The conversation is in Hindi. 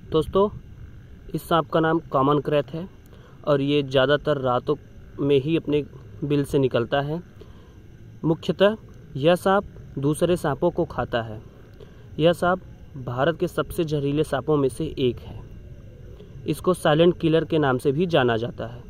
दोस्तों, इस सांप का नाम कॉमन क्रैथ है और ये ज़्यादातर रातों में ही अपने बिल से निकलता है। मुख्यतः यह सांप दूसरे सांपों को खाता है। यह सांप भारत के सबसे जहरीले सांपों में से एक है। इसको साइलेंट किलर के नाम से भी जाना जाता है।